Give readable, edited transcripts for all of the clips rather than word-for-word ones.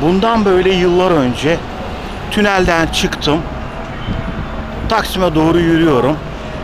Bundan böyle yıllar önce tünelden çıktım. Taksim'e doğru yürüyorum.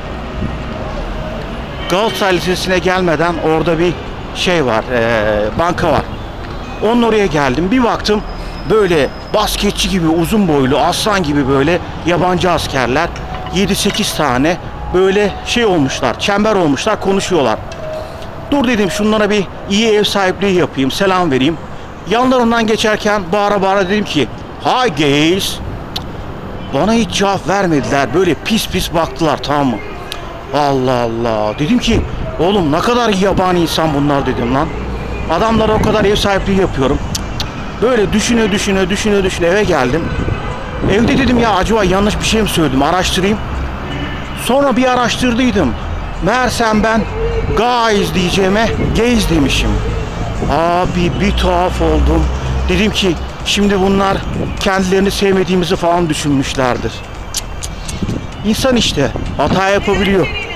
Galatasaray Lisesi'ne gelmeden orada bir şey var, banka var. Onun oraya geldim. Bir baktım böyle basketçi gibi uzun boylu, aslan gibi böyle yabancı askerler 7-8 tane böyle şey olmuşlar, çember olmuşlar, konuşuyorlar. Dur dedim, şunlara bir iyi ev sahipliği yapayım, selam vereyim. Yanlarından geçerken bağıra bağıra dedim ki "Hi guys." Bana hiç cevap vermediler. Böyle pis pis baktılar, tamam mı? Allah Allah. Dedim ki oğlum ne kadar yabani insan bunlar dedim lan. Adamlara o kadar ev sahipliği yapıyorum. Böyle düşüne eve geldim. Evde dedim ya acaba yanlış bir şey mi söyledim, araştırayım. Sonra bir araştırdıydım. Meğersem ben guys diyeceğime gays demişim. Abi bir tuhaf oldum. Dedim ki şimdi bunlar kendilerini sevmediğimizi falan düşünmüşlerdir. İnsan işte hata yapabiliyor.